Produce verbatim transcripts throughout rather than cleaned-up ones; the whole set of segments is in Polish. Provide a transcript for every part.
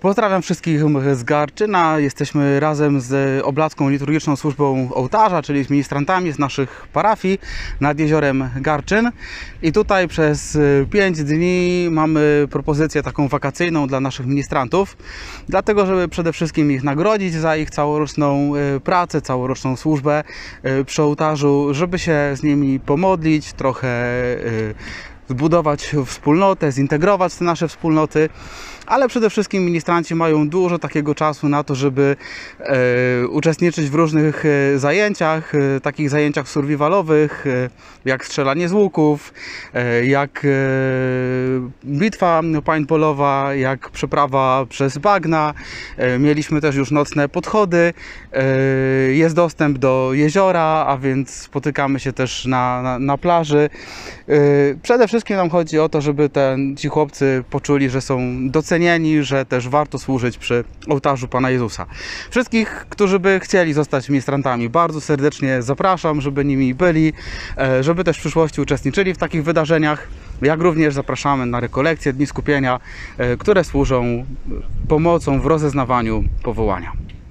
Pozdrawiam wszystkich z Garczyna. Jesteśmy razem z Oblacką Liturgiczną Służbą Ołtarza, czyli z ministrantami z naszych parafii nad jeziorem Garczyn. I tutaj przez pięć dni mamy propozycję taką wakacyjną dla naszych ministrantów, dlatego żeby przede wszystkim ich nagrodzić za ich całoroczną pracę, całoroczną służbę przy ołtarzu, żeby się z nimi pomodlić, trochę zbudować wspólnotę, zintegrować te nasze wspólnoty, ale przede wszystkim ministranci mają dużo takiego czasu na to, żeby e, uczestniczyć w różnych e, zajęciach, e, takich zajęciach survivalowych, e, jak strzelanie z łuków, e, jak e, bitwa paintballowa, jak przeprawa przez bagna. E, mieliśmy też już nocne podchody, e, jest dostęp do jeziora, a więc spotykamy się też na, na, na plaży. E, przede wszystkim nam chodzi o to, żeby ten, ci chłopcy poczuli, że są docenieni, że też warto służyć przy ołtarzu Pana Jezusa. Wszystkich, którzy by chcieli zostać ministrantami, bardzo serdecznie zapraszam, żeby nimi byli, żeby też w przyszłości uczestniczyli w takich wydarzeniach, jak również zapraszamy na rekolekcje, dni skupienia, które służą pomocą w rozeznawaniu powołania.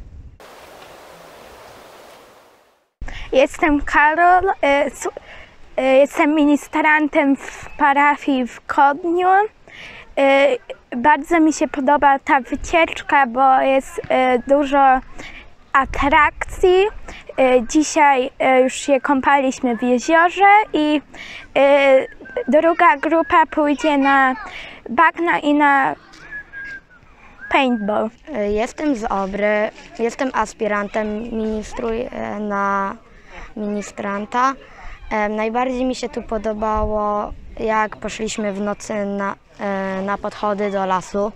Jestem Karol, jestem ministrantem w parafii w Kodniu. Bardzo mi się podoba ta wycieczka, bo jest dużo atrakcji. Dzisiaj już się kąpaliśmy w jeziorze i druga grupa pójdzie na bagna i na paintball. Jestem z Obry, jestem aspirantem ministruj na ministranta. Najbardziej mi się tu podobało, jak poszliśmy w nocy na, na podchody do lasu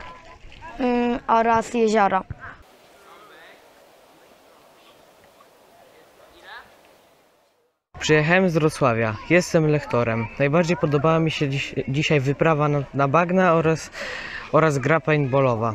oraz jezioro. Przyjechałem z Wrocławia, jestem lektorem. Najbardziej podobała mi się dziś, dzisiaj wyprawa na, na bagna oraz, oraz gra paintballowa.